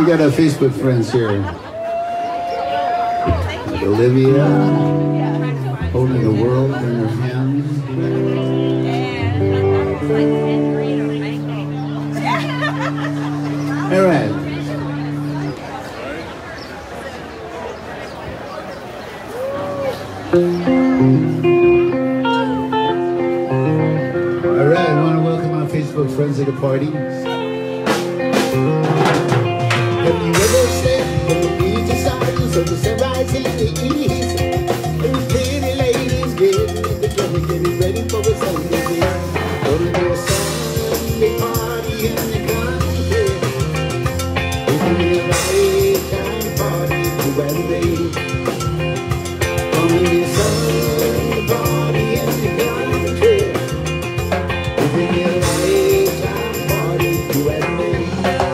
We got our Facebook friends here. Olivia, holding the world in her hands. All right. All right, I want to welcome our Facebook friends at the party. Have you ever said from the beach to silence of the sunrise in the east? And pretty ladies getting getting ready for a Sunday day. Gonna do a Sunday party in the country. It's gonna be a lifetime party to elevate. Gonna be a Sunday party in the country. It's gonna be a lifetime party to elevate.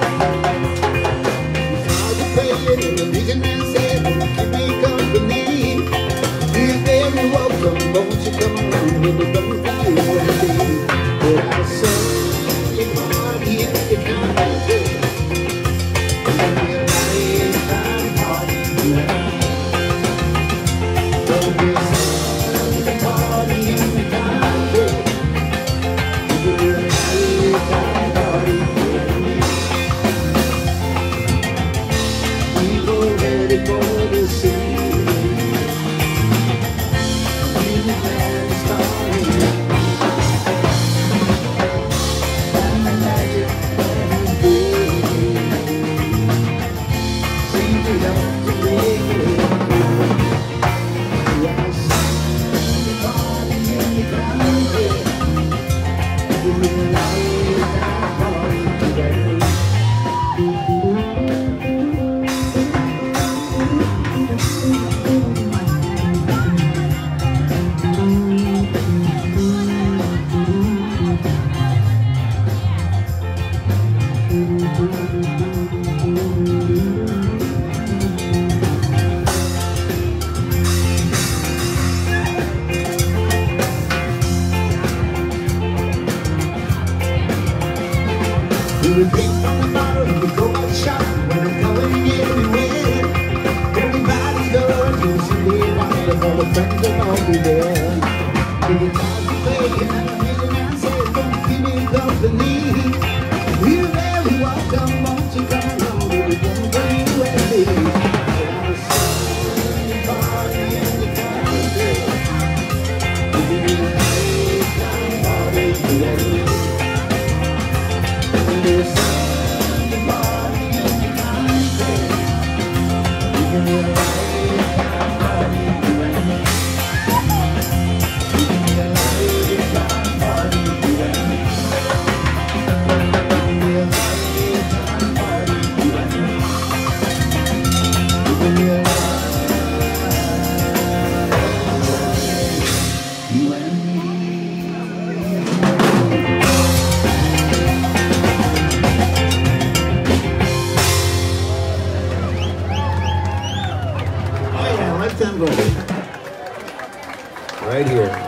And the reason I said, keep me company. You're very welcome, won't you come around with a don't feel what it is. But I saw you party in the country. It's gonna be a lifetime party tonight. Gonna be a Sunday party in the country. It's gonna be a lifetime party tonight. Ready for the sea. Music man starting. And the magic that is seems to help to make it. I see the party in the country. Give me a lifetime party today. We drink from the bottle and we go out shop when I'm going everywhere. Everybody's going to see me watching all the friends and all be there. Give it time to play and I'm hearing and say, don't keep me company. You're very welcome, won't you come along with it? Don't bring you with me. I'm a Sunday party in the country. Give me a lifetime party today. There's Sunday party in the country. We can be a lifetime party today. We can be a lifetime party today. We can be a lifetime party today. We can be a lifetime you and me. Lifetime party. Right here.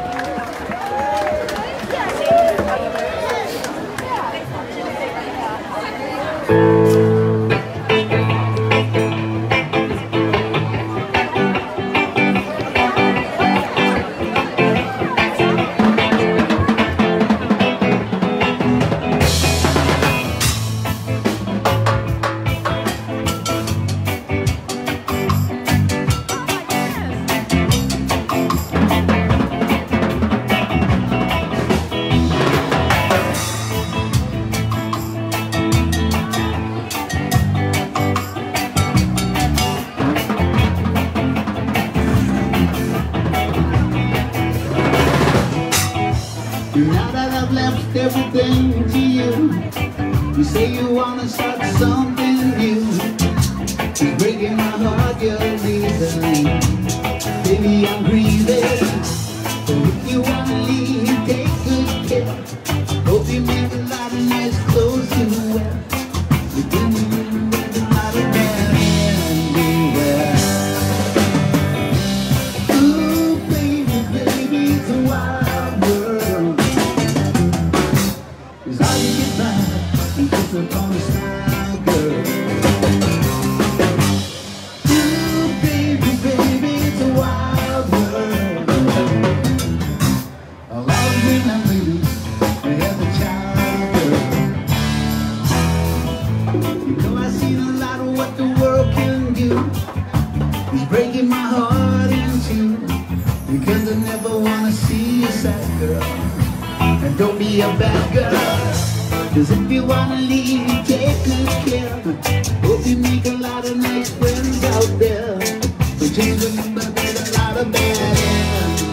Now that I've left everything to you, you say you wanna start something new. It's breaking my heart you're leaving. Baby, I'm grieving. So if you wanna leave, take good care. Hope you make a lot of nice clothes to wear. You can make a lot of men anywhere. Ooh, baby, baby, it's a wild world. It's hard to get by and keep up on the style, girl. be a bad girl. Cause if you wanna leave, take good care. Hope you make a lot of nice friends out there. But just remember there's a lot of bad ends.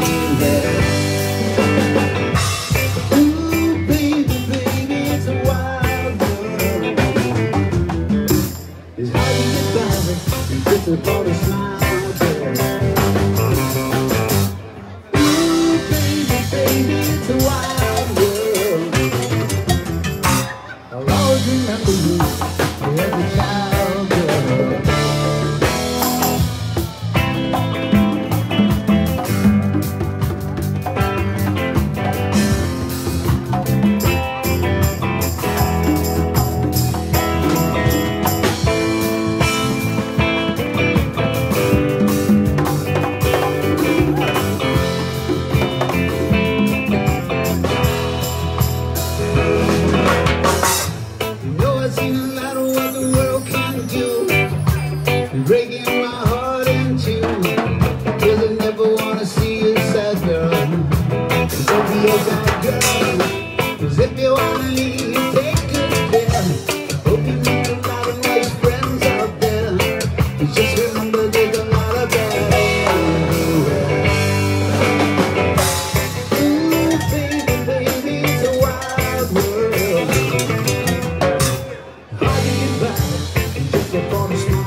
Ooh, baby, baby, it's a wild world. It's hard to get by, and just about a smile, girl. Ooh, baby, baby, it's a wild world. I'll always remember you as a child, girl. Breaking my heart in two, cause I never wanna see you sad, girl. Don't be a bad girl, cause if you wanna leave, take good care. Hope you meet a lot of nice friends out there. But just remember there's a lot of bad everywhere. Ooh, baby, baby, it's a wild world. Hard to get by, just upon a smile.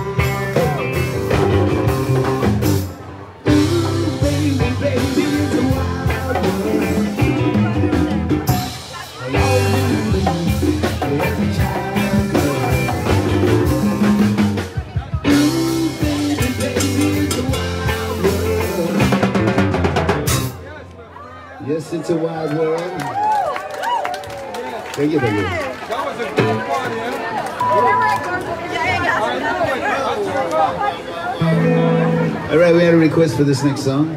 Yes, it's a wide world. Thank you, thank you. That was a good party, All right, we had a request for this next song.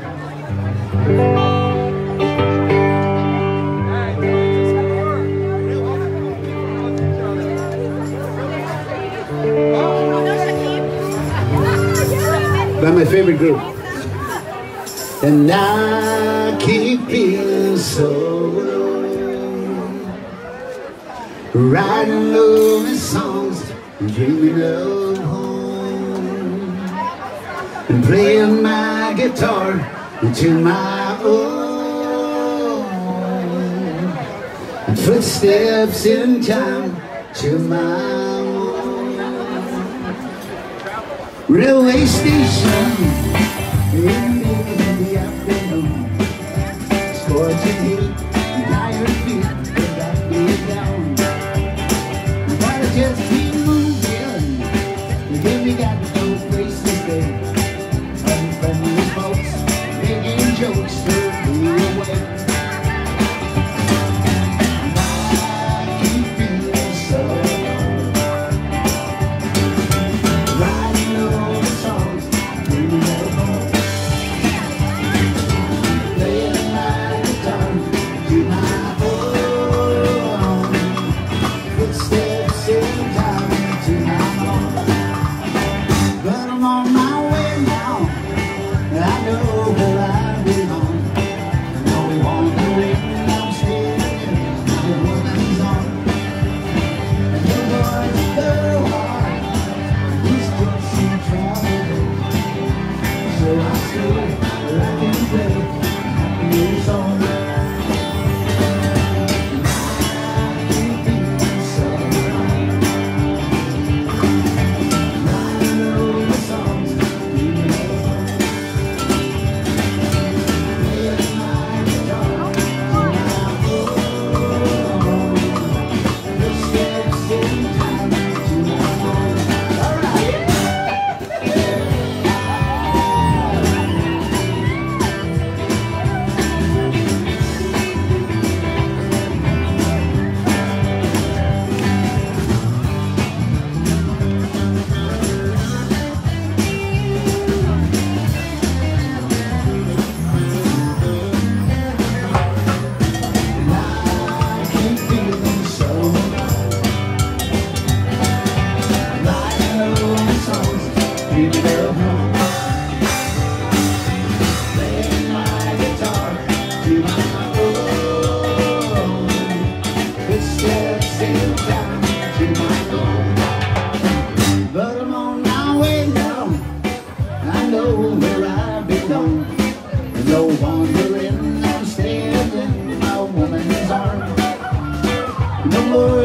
By my favorite group. And I keep feeling so alone, writing lonely songs and dreaming of home, and playing my guitar into my own, and footsteps in time to my own railway station. In the afternoon, scorching heat, tired feet, they got me down. But I just keep moving, here we got no place to stay. Unfriendly folks, making jokes to me away. And I keep feeling so alone, writing all the songs, dreaming of home. Playing my guitar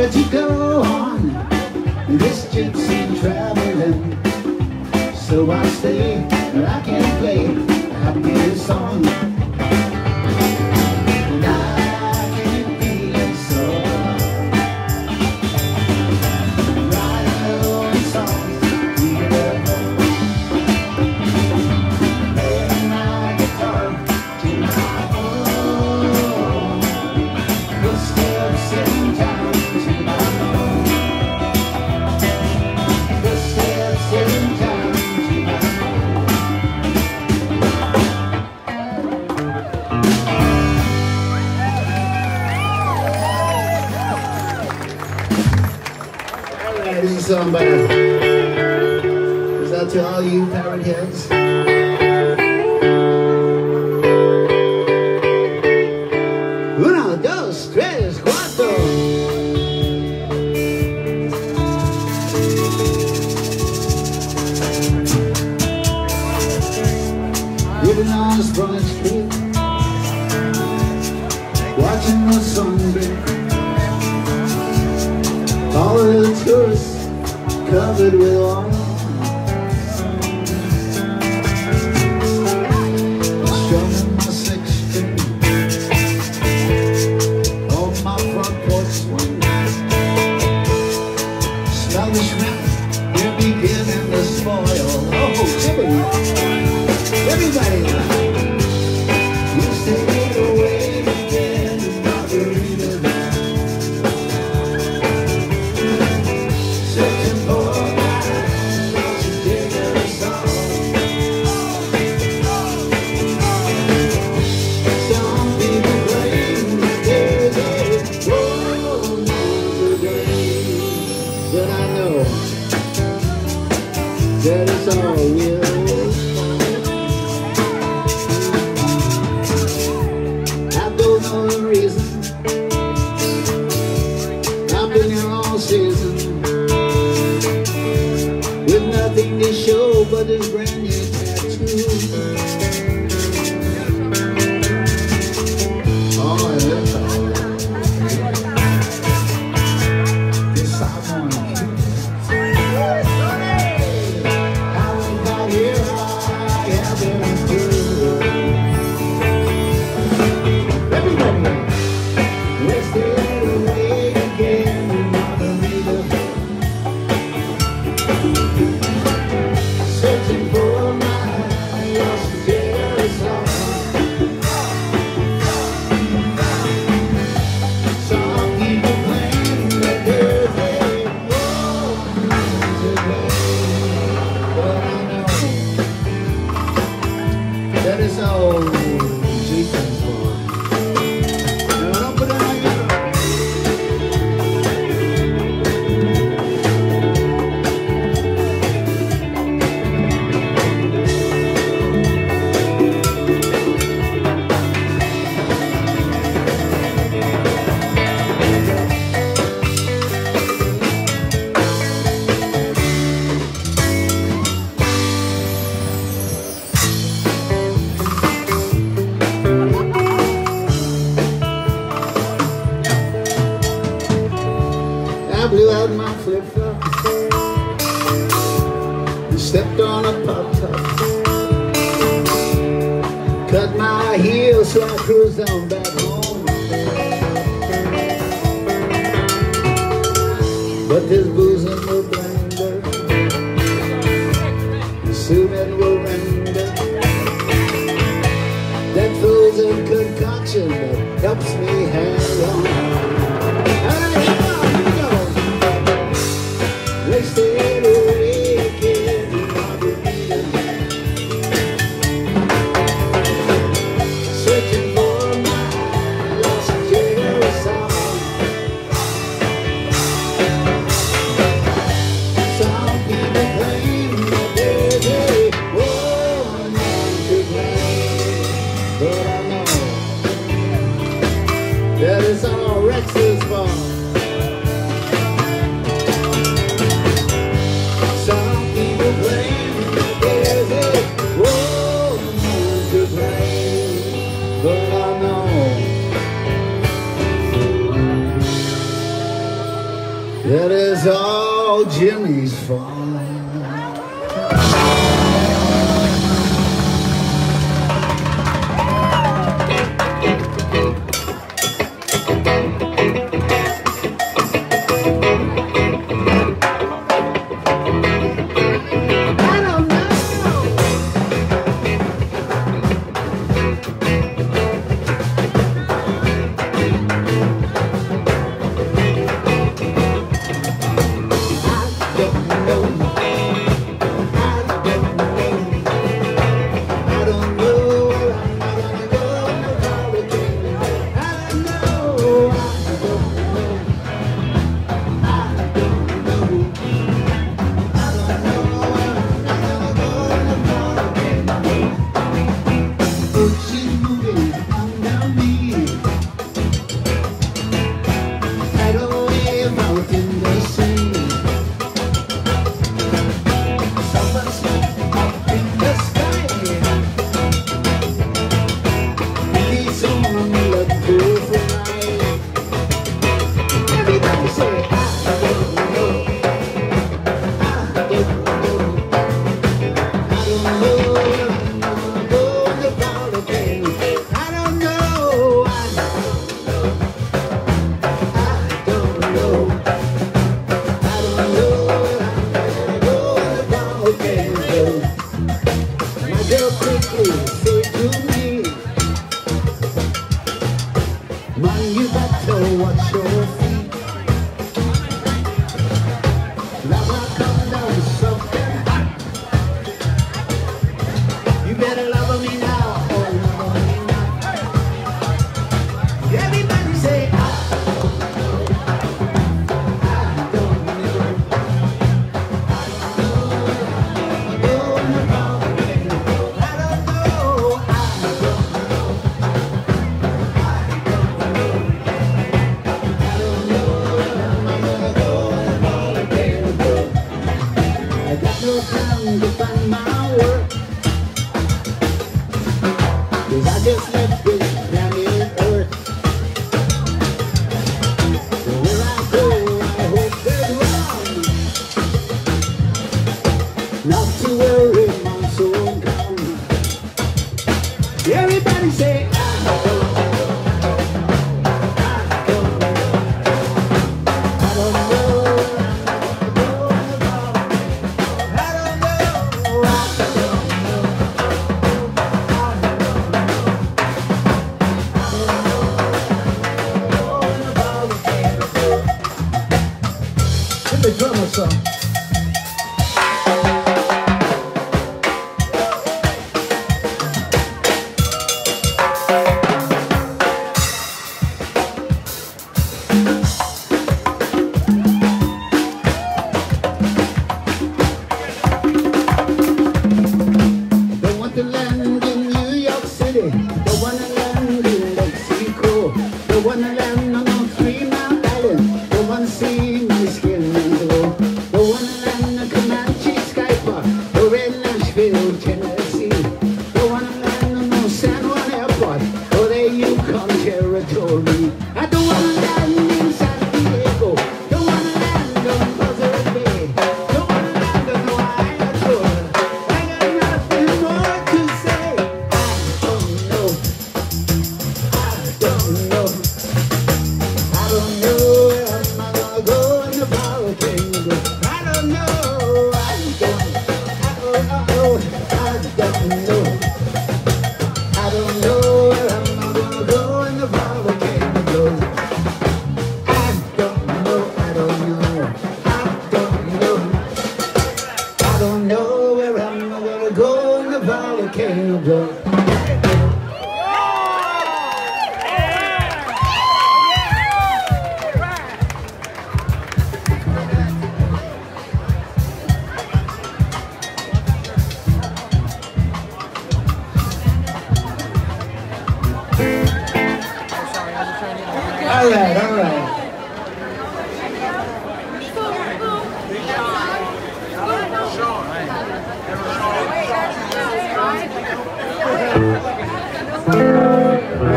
let you go on this gypsy traveling. So I stay, but I can't play a happy song. And I can't feel so writing old songs together, playing my guitar to my own footsteps in town, to my own footsteps in town. This is a song by goes out to all you parrot heads. Uno, dos, tres, cuatro. Living on Spruance Street, watching the sunset. All the tourists covered with oil, strumming my 6-string on my front porch swing. Smell the shrimp, they're beginning to spoil. Oh, Jimmy, everybody. You stayed away again to margarita. That is all we'll find. I don't know the reason. I've been here all season with nothing to show but this brand new tattoo. Oh, that's all. This I want to keep. That is all Jason's for. No, don't put it on your I blew out my flip-flops and stepped on a pop-top. Cut my heels so I cruised on back home. But this booze in the blender, assuming we'll render. That fool's a concoction that helps me hang on. They stayed awake in margarita, searching for my lost cherry song. It is all Jimmy's fault.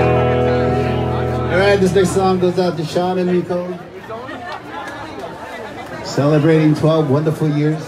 This next song goes out to Sean and Nico. Celebrating 12 wonderful years.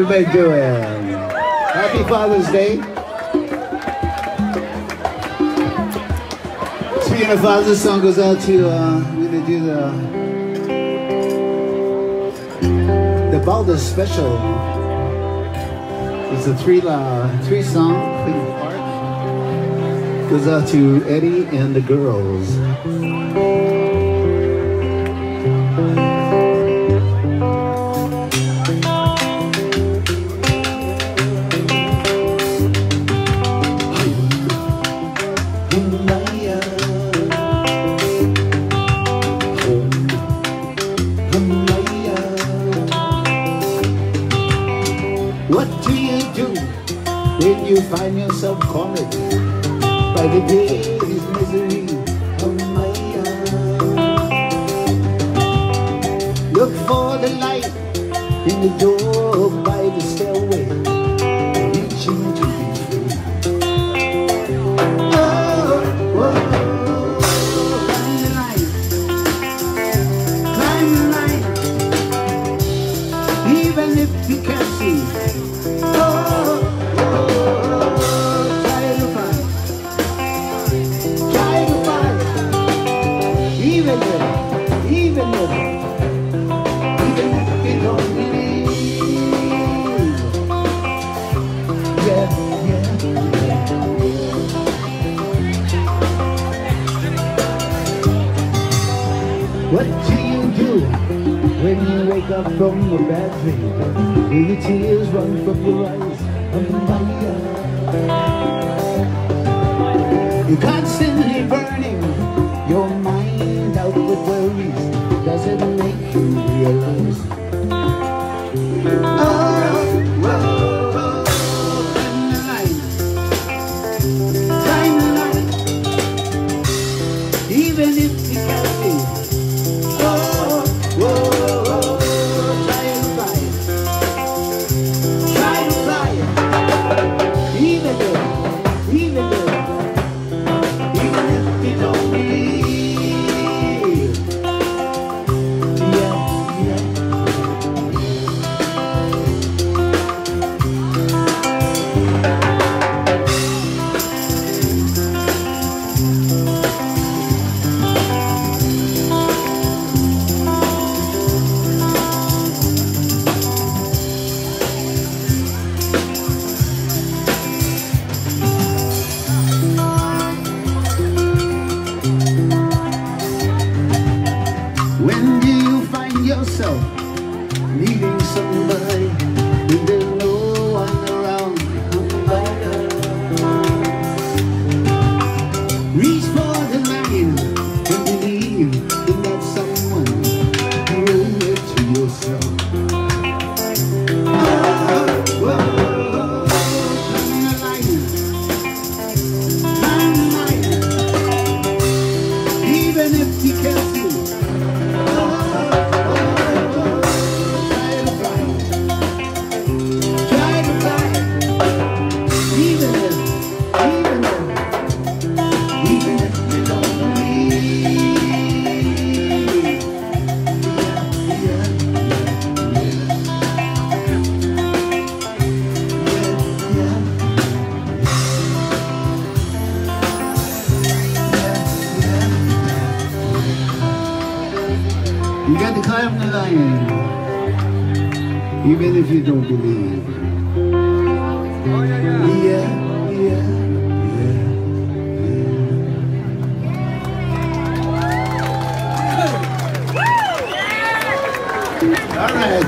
everybody doing? Happy Father's Day. Speaking of Father's, song goes out to, we're going to do the Baldus Special. It's a three-song part. Goes out to Eddie and the girls. What do you do when you find yourself cornered by the day's misery? Look for the light in the door by the stairway, reaching to be free. Oh, climb the line, climb the line, even if you can't see. What do you do when you wake up from a bad dream? Will the tears run from your eyes? You're constantly burning your mind out with worries. Does it make you realize? Climb the line, even if you can't see. When do you find yourself needing somebody when there's no one around? Reach for the line and believe in that someone. You owe it to yourself. Climb the line, even if you can't see. You got to climb the line, even if you don't believe. Yeah. All right.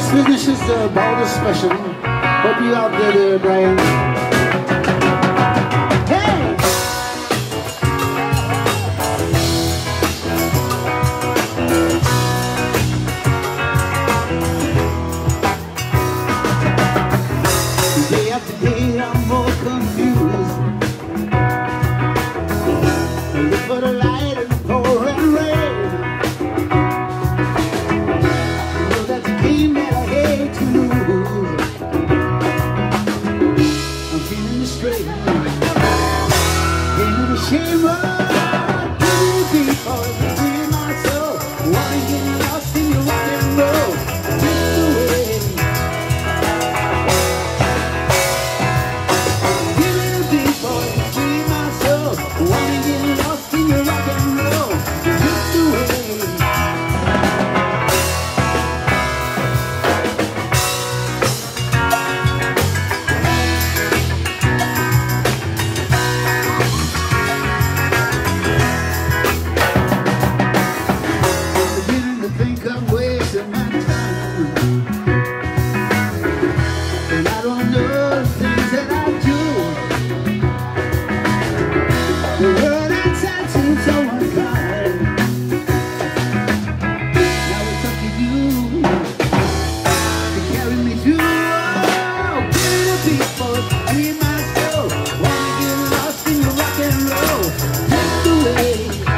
finishes the Boulder Special. Hope you out there, Brian. Hey! Day after day, I'm more confused. I look for the light in the pouring rain. I know that's a game that I hate to lose. I'm feeling the strain, feeling the shame of killing people between my soul. Wanna get lost in your rock and roll. Drift away. Killing people between my soul. Wanna get lost in your rock and roll. Drift away. Beginning to think I'm wasting my time, and I don't know the things that I do. The world outside seems so unkind. Now it's up to you to carry me through. Oh, killing the people in my soul. Wanna get lost in your rock and roll. Drift away.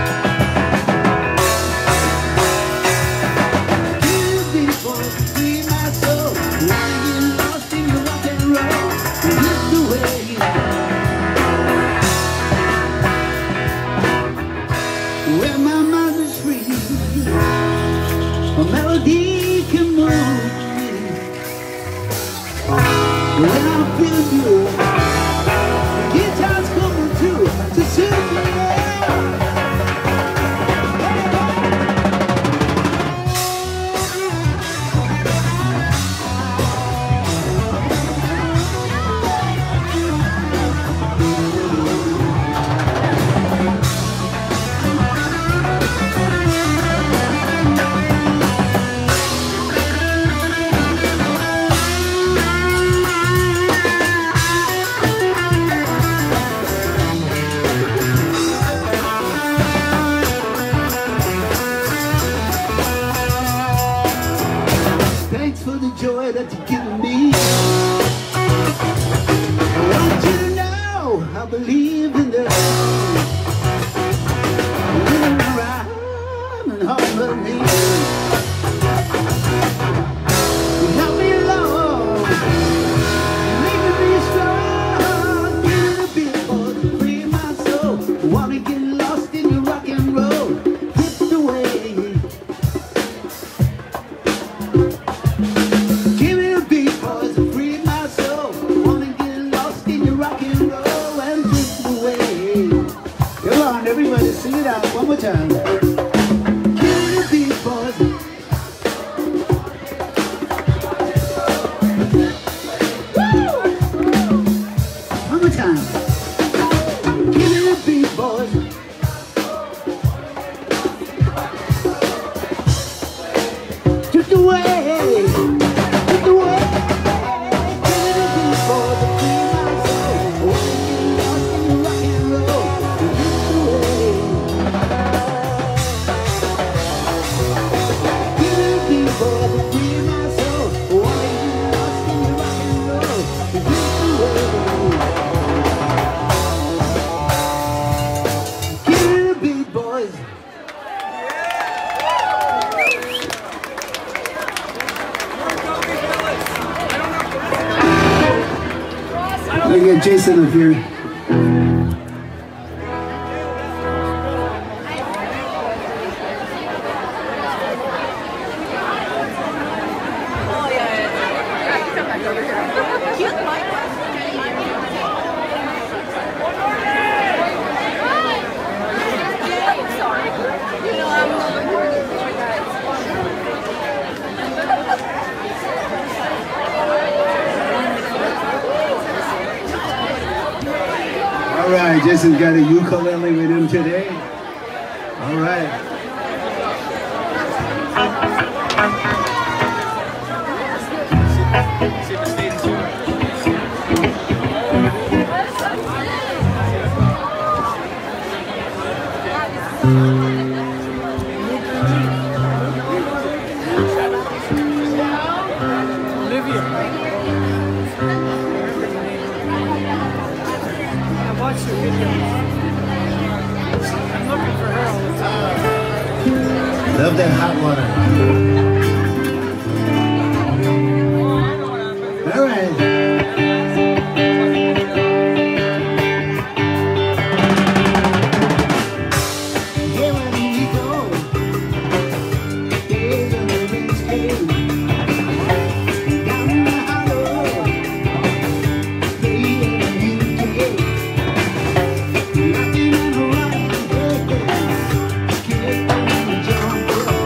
Killing the people in my soul. Wanna get lost in your rock and roll. Drift away. Where my mind is free, a melody can move me. When I feel good, the guitar's coming through to soothe me. Thanks for the joy that you've given me. I want you to know I believe in the living around and harmony. You help me along, making me strong. Giving the people to free my soul. Wanna get lost in your rock and roll. Drift away. Give me a beat, boys, and free my soul. Wanna get lost in your rock and roll and drift away. Come on, everybody, sing it out one more time. Give me a beat, boys. Woo! One more time. Give me a beat, boys. Drift away. Drift away. Give me a beat, boys, and free my soul. Wanna get lost in your rock and roll. Drift away. Give me a beat, boys, and free my soul. Wanna get lost in your rock and roll. Drift away. Give me a beat, boys. Let me get Jason up here. All right, Jason's got a ukulele with him today. All right. Love that hot water. All right. Here when we go, days on the rings came. Down the hollow, way in the UK. Nothing on the right, keep on the jump.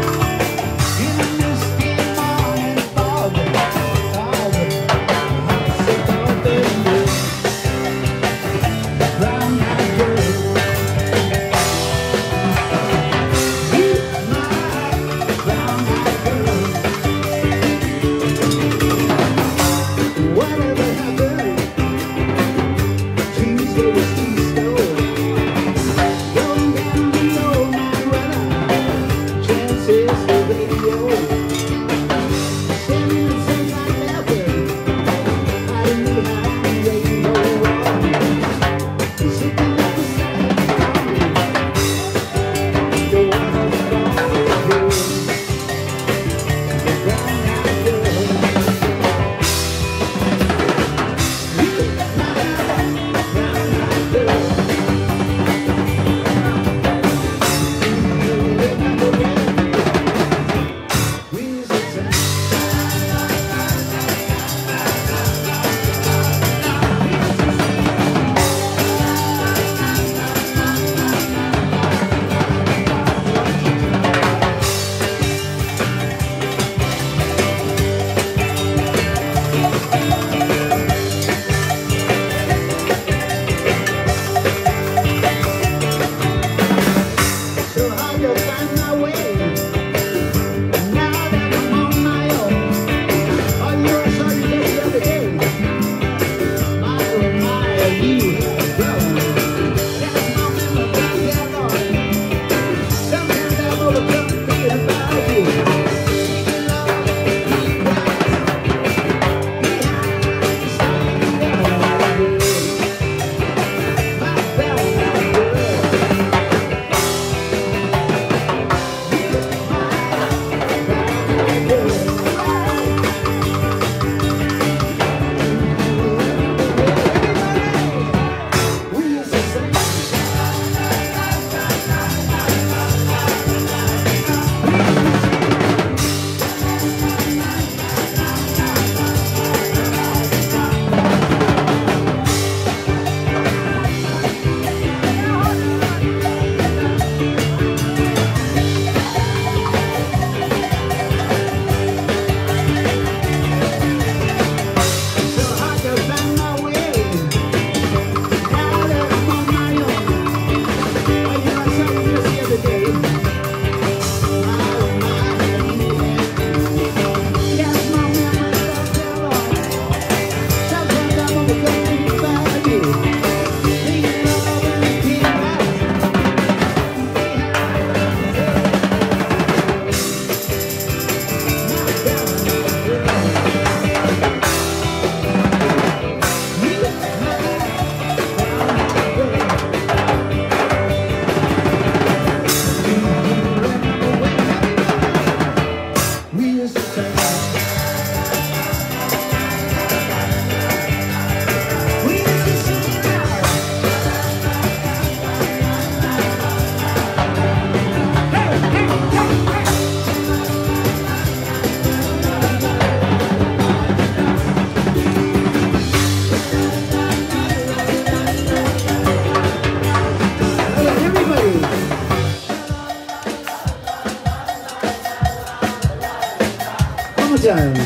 time.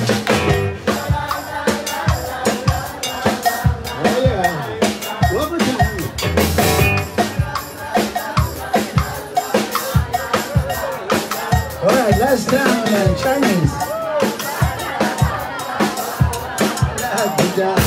Oh yeah, one more time. All right, last time Chinese. Good job.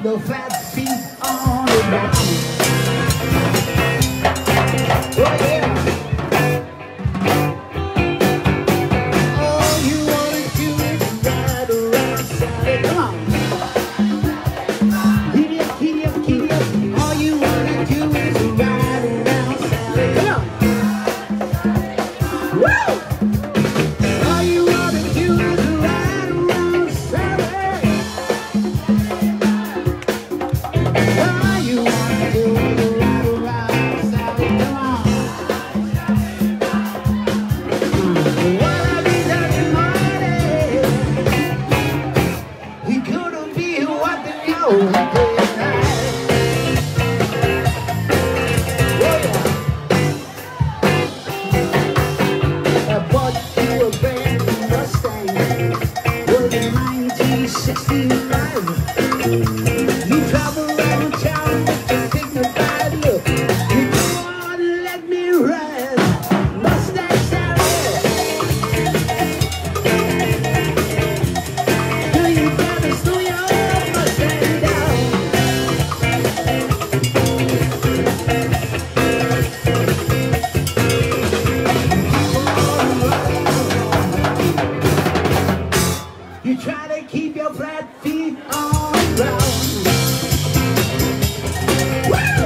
keep your flat feet on the ground. Oh yeah. All you wanna do is ride around Saturday. Come on. Keep it up, keep it up, keep it up. All you wanna do is ride around Saturday. Come on. Woo! All you wanna do is ride around Saturday. All you wanna do is ride around Saturday. Come on. Wanna be Dirty Marty. He couldn't be what the yo did. I bought you a brand new Mustang, was in 1965. You travel around town with your dignified look. You come on and let me ride Mustang Saturday. Do you gotta slow your Mustang down? You try to keep your flat feet on the ground. Woo!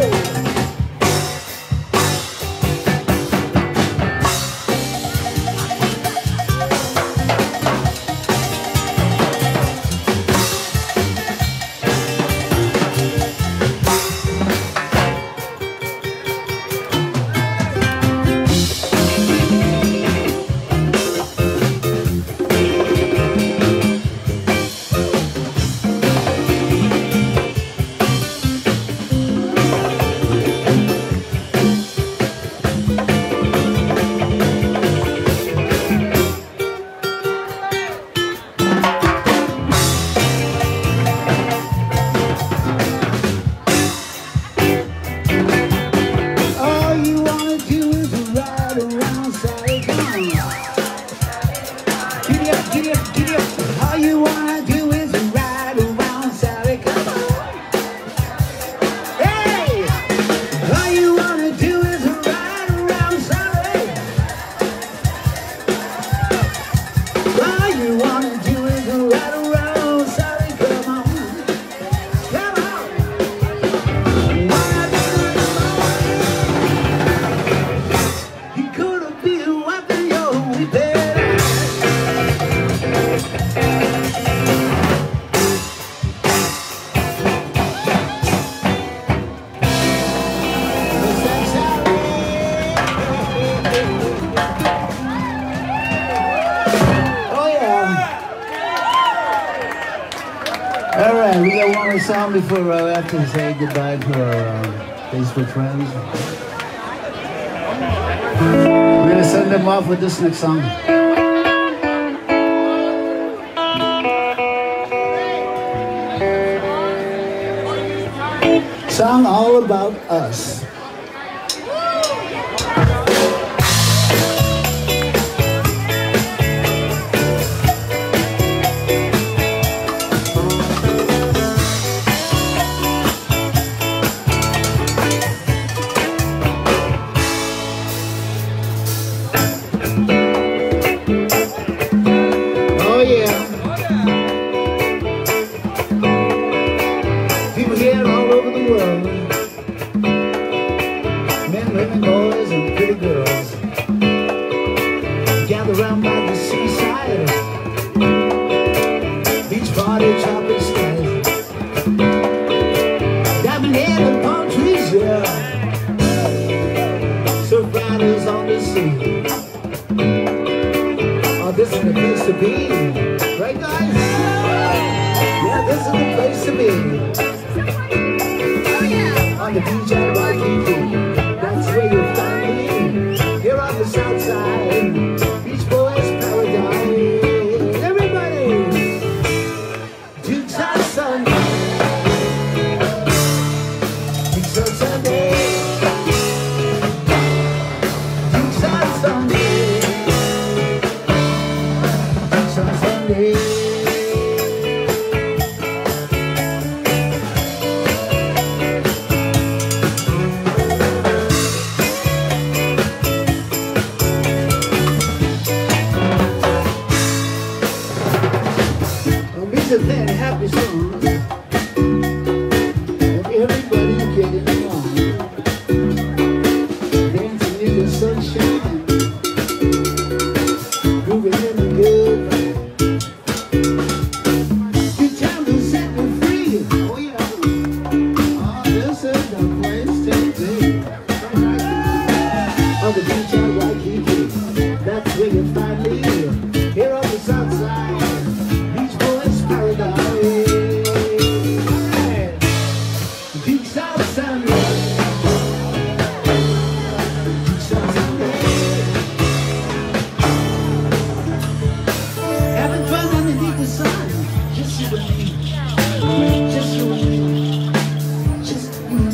All you wanna do is ride around Saturday. Come on. Giddy up, giddy up, giddy up. All you wanna do is ride around Saturday. Come on. Hey! All you wanna do is ride around Saturday. All you wanna do is ride around Saturday. Come on. Come on. Wanna be Dirty Marty. He couldn't be what the yo we did. Mustang Saturday. Oh yeah. All right, we got one more song before we have to say goodbye to our Facebook friends. We're gonna send them off with this next song. Song all about us. Oh yeah. People here all over the world. Men, women, boys, and pretty girls gather round by the seaside. Beach party, chopping skies. Diamond head and palm trees, yeah. Surf riders on the sea. Oh, this is the place to be. Right, guys? Yeah, this is the place to be. On the beach at Waikiki. That's where you'll find me. Here on the south side. Beach Boys Paradise. Everybody! Dukes happy song. And everybody's getting along. Dancing in the sunshine. Moving in the good vibe. Good time to set me free. Oh yeah. Oh, this is the place to be. On the beach at Waikiki. That's where you find me. Here on the south side. Beach Boys Paradise. Dukes Waikiki. Dukes Waikiki. Having fun underneath the sun. Just you and me. Just you and me. Just you and me.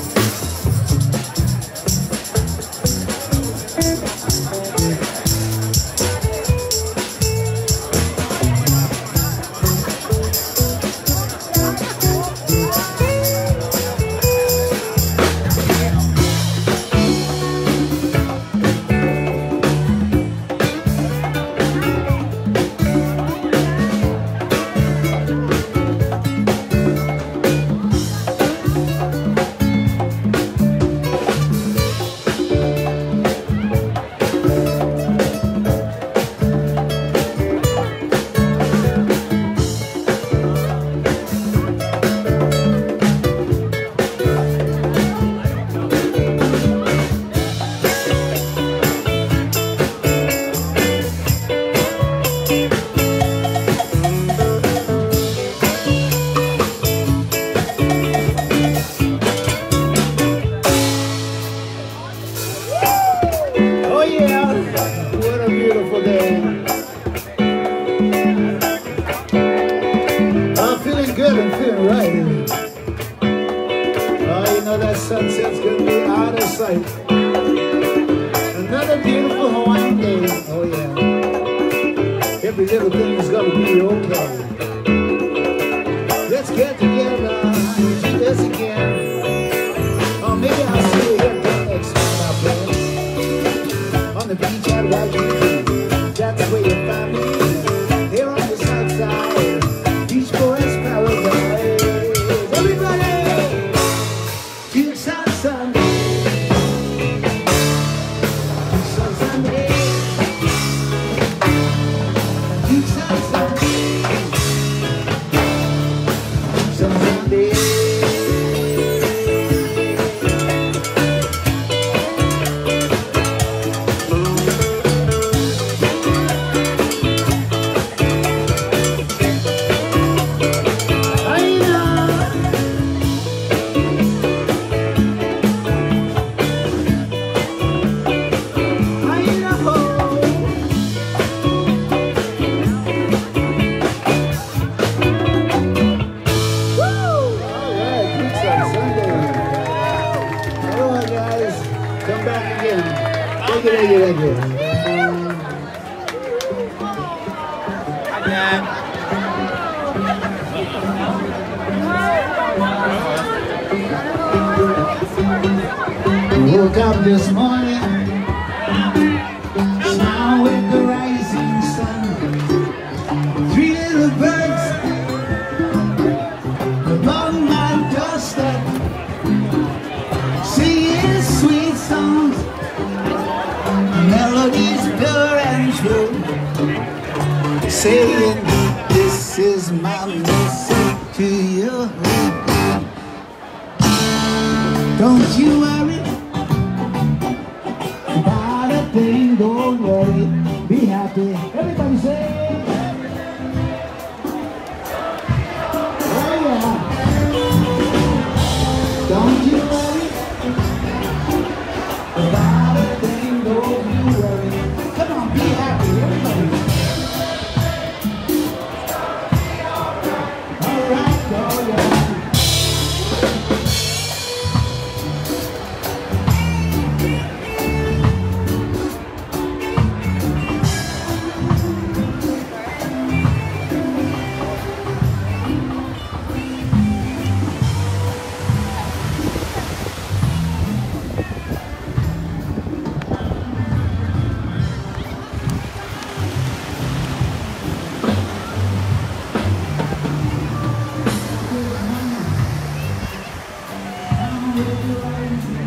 Oh yeah, what a beautiful day. I'm feeling good, I'm feeling right. Oh, you know that sunset's gonna be out of sight. Another beautiful Hawaiian day. Oh yeah. Every little thing is gonna be okay. Let's get together and do this again. Oh, maybe I'll see you here next time, my friend. On the beach at Waikiki, that's where you find me. Here on the south side, Beach Boys Paradise. Everybody, Dukes on Sunday. Dukes on Sunday. Dukes on Sunday. Dukes on Sunday. Come back again. Thank you. Woke up this morning, smile with the rising sun. 3 little birds above my doorstep, singing sweet songs, melodies pure and true, saying this is my message to you. Don't you worry about a thing, don't worry, be happy. Everybody say, oh yeah. Don't you worry about a thing, don't you worry. Come on, be happy, everybody. All right, oh yeah. with your eyes.